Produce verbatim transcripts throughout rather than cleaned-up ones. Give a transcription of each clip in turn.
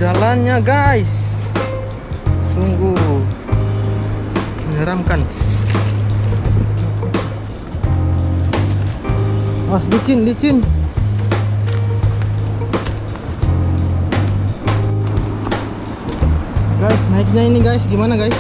jalannya guys, sungguh menyeramkan. Mas, licin, licin. Guys, naiknya ini guys, gimana guys?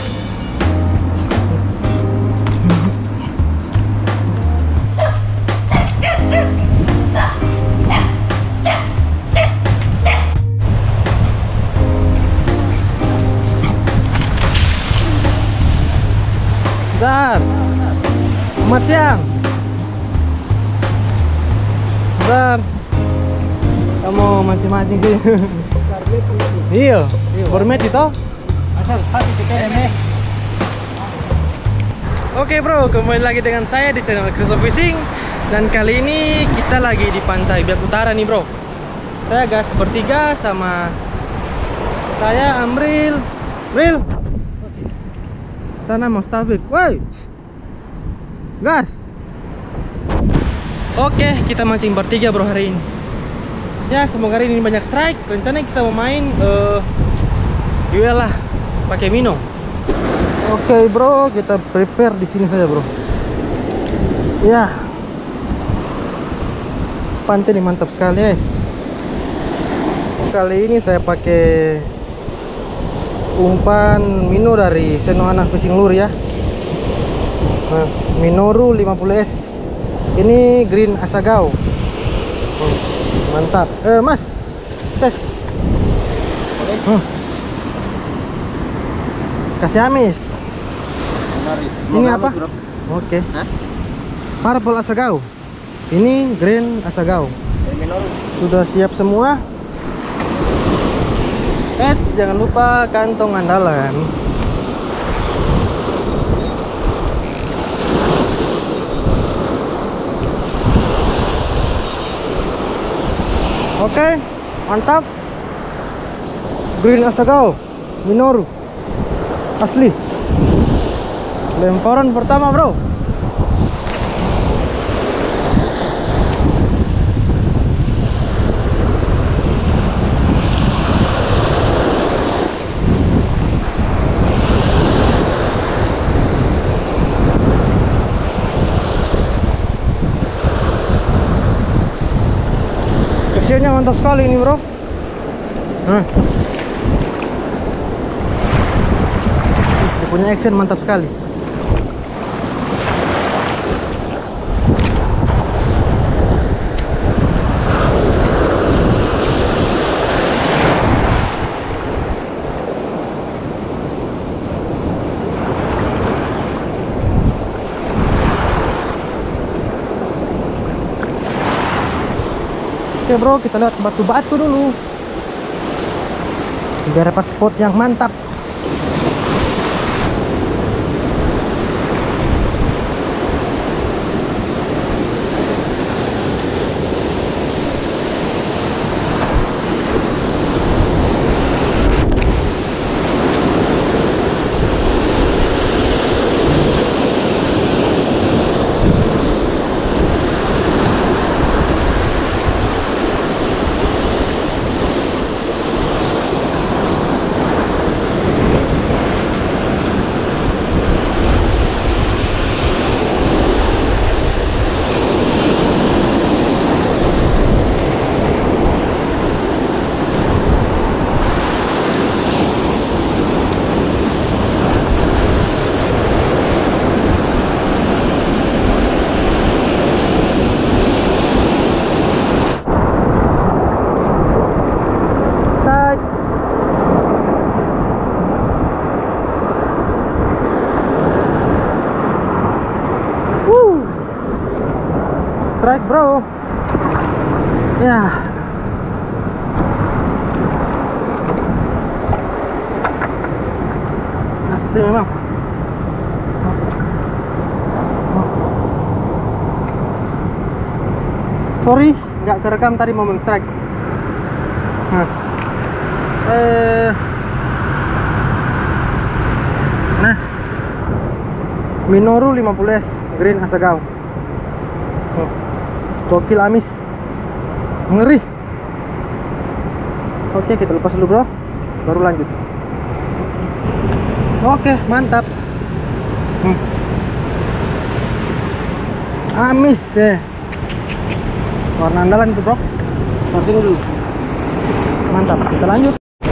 Bentar. Selamat siang. Bentar. Kamu mancing-mancing sih. Iya, Bormet itu. Oke bro, kembali lagi dengan saya di channel Christo Fishing. Dan kali ini kita lagi di pantai Biak Utara nih bro. Saya gas bertiga sama saya Amril. Ril sana Mas Taufik. Woi, gas. Oke, kita mancing bertiga bro hari ini. Ya, semoga hari ini banyak strike. Rencananya kita mau main uh, duel lah pakai Mino. Oke bro, kita prepare di sini saja bro. Ya, pantai ini mantap sekali eh. Kali ini saya pakai umpan Mino dari Seno Anak Fishing Lure ya. Nah, Minoru lima puluh S. Ini green Asagao. Oh, mantap. Eh mas, tes. Hmm. Kasih amis. Ini apa? Oke. Okay. Purple Asagao. Ini green Asagao. Sudah siap semua. Eits, jangan lupa kantong andalan. Oke, mantap. Green Asagao, Minoru, asli. Lemparan pertama bro. Actionnya mantap sekali ini bro. Nah, dia punya action mantap sekali. Oke bro, kita lihat batu-batu dulu biar dapat spot yang mantap. Strike bro. Ya. Asli memang. Sorry, nggak terekam tadi momen strike. Nah. Eh. Nah. Minoru lima puluh S green Asagao. Oh. Gokil amis, ngeri. Oke, kita lepas dulu bro. baru lanjut. Oke, mantap. hmm. Amis ya, warna andalan itu bro. Sini dulu. Mantap, kita lanjut.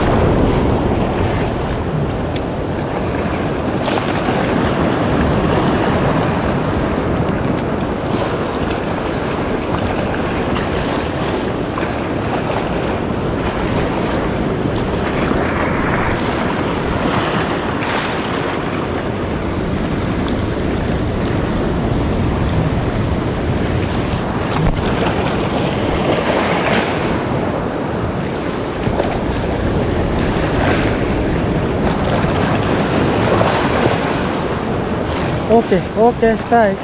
Oke, oke, strike.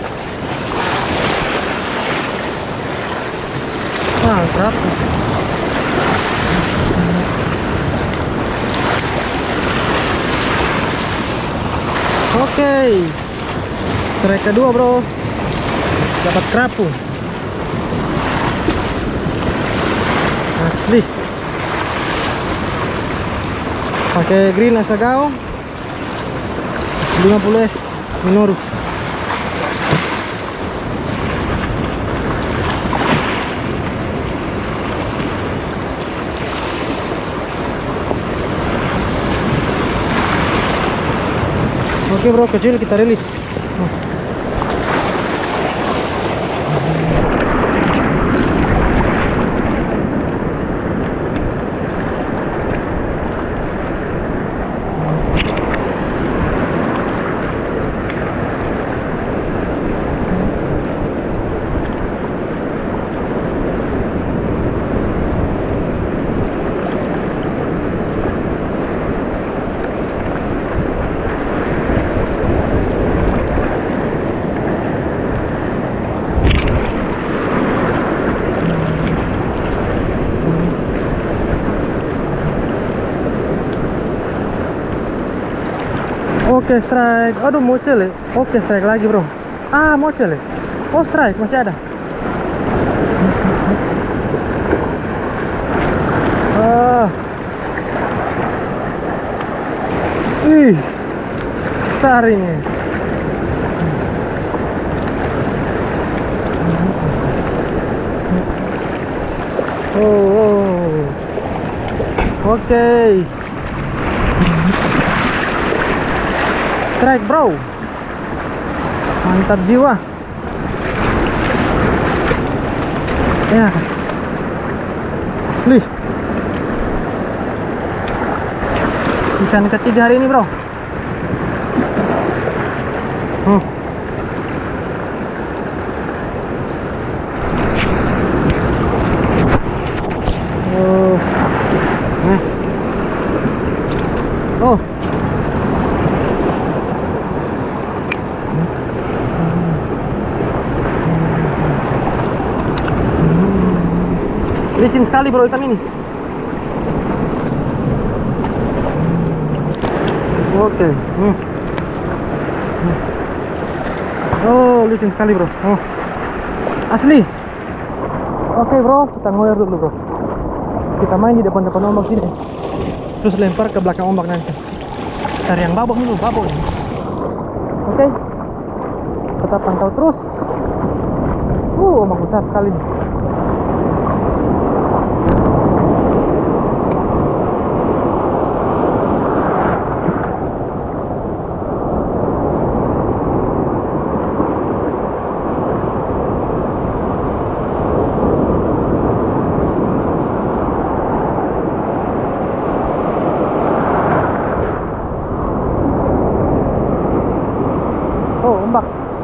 Mantap. Oke, strike kedua bro, dapat kerapu asli. Pakai green asagao lima puluh S Minoru. Oke bro, kecil kita rilis. Oke, strike. Aduh, mau cele. Oke, strike lagi bro. Ah, mau cele. Oh, strike masih ada. Ah. Ih, besar ini. Oh, oh. Oke. Strike bro, mantap jiwa ya, asli. Ikan ketiga hari ini bro. hmm. Oh, eh. Oh, licin sekali bro ikan ini. Oke. hmm. Oh, licin sekali bro. Oh, asli. Oke bro, kita ngoyor dulu bro. Kita main di depan-depan ombak sini, terus lempar ke belakang ombak nanti. Cari yang babok dulu, babok. Oke, tetap pantau terus. Uh, ombak besar sekali nih. Ombak,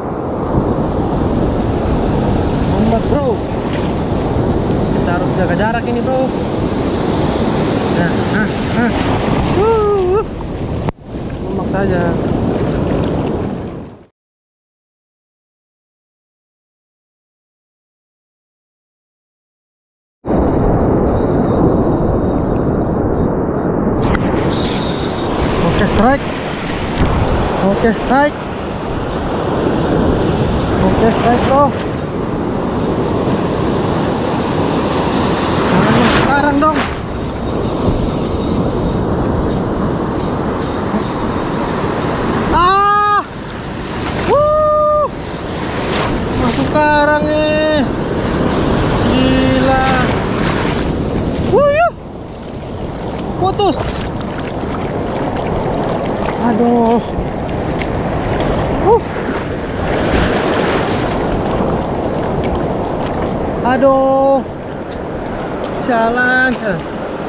ombak bro. Kita harus jaga jarak ini bro. Nah, nah, nah. Uh, ombak saja. Oke, strike. Oke, strike. Oke, strike bro. Jangan sekarang dong. Uh. Aduh, jalan, jalan.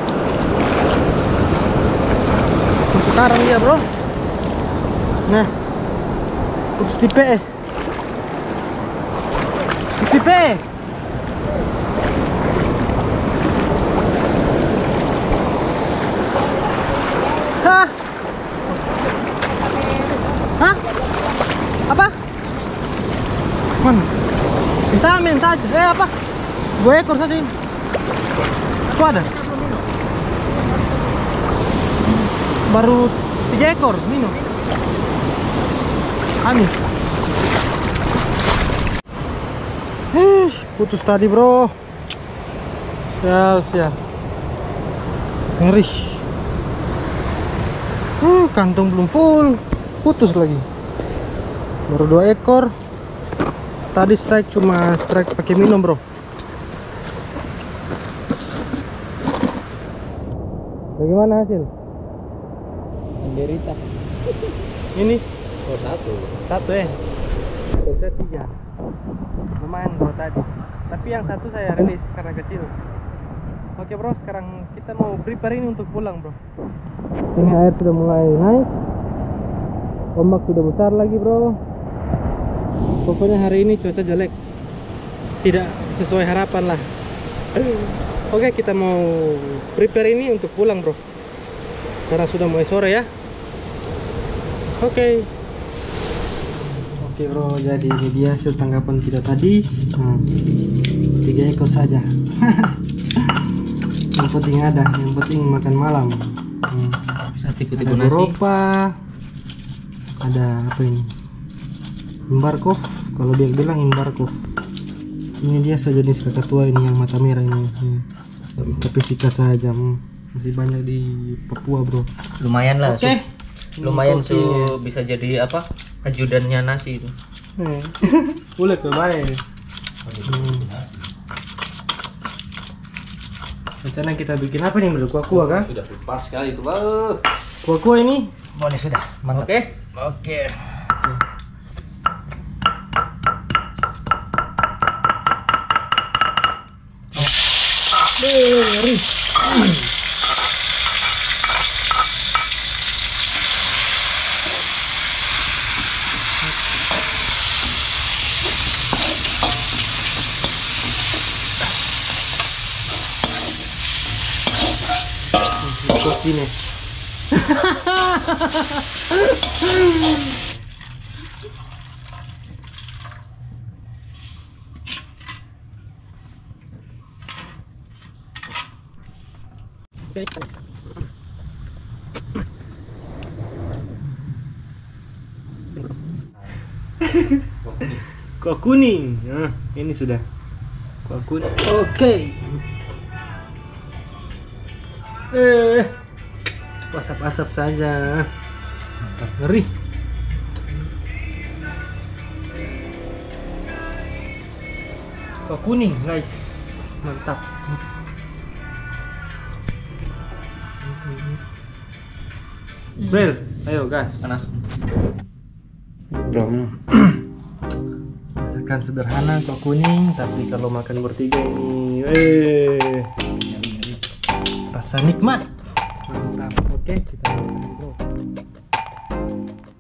Sekarang dia bro. Nah, putus tipe, tipe. Hah? Hah? Apa? Mana? Minta, minta aja. Eh apa? Dua ekor saja ini. Itu ada. Baru tiga ekor minum. Amin. Hih, putus tadi bro. Ya, ya. Ngeri. Huh, kantong belum full, putus lagi. Baru dua ekor. Tadi strike cuma strike pakai minum bro. Bagaimana hasil? Menderita. Ini Oh satu. satu eh. Saya tiga. Lumayan bro tadi. Tapi yang satu saya rilis karena kecil. Oke bro, sekarang kita mau prepare ini untuk pulang bro. Ini air sudah mulai naik. Ombak sudah besar lagi bro. Pokoknya hari ini cuaca jelek, tidak sesuai harapan lah. Oke, kita mau prepare ini untuk pulang bro, karena sudah mulai sore ya. Oke Oke bro, jadi ini dia hasil tanggapan kita tadi. Nah, tiga ekor saja. Yang penting ada, yang penting makan malam. Hmm. Bisa tipu-tipu Ada nasi. Eropa, ada apa ini? Imbarkov, kalau dia bilang Imbarkov. Ini dia sejenis kakatua ini yang mata merah ini. Hmm. Tapi sikat saja. Hmm. Masih banyak di Papua bro. Lumayan lah. Oke. Su- Lumayan Oke. tuh bisa jadi apa? Ajudannya nasi itu. Eh, boleh ke baik. Hmm. Rencana kita bikin apa nih bro? Kuah-kuah kah? Sudah pas sekali itu bang. Kuah-kuah ini? Boleh sudah. Mantap. Oke. Oke. Ngeri. Kopi nih. Kuah kuning. Nah, ini sudah kuah kuning. Oke. Eh, asap-asap saja. Mantap, ngeri. Kuah kuning, guys. Mantap. Bril, ayo gas. Panas. Dong. Masakan sederhana kuah kuning, tapi kalau makan bertiga ini, eh, rasa nikmat. Mantap. Oke, kita makan bro.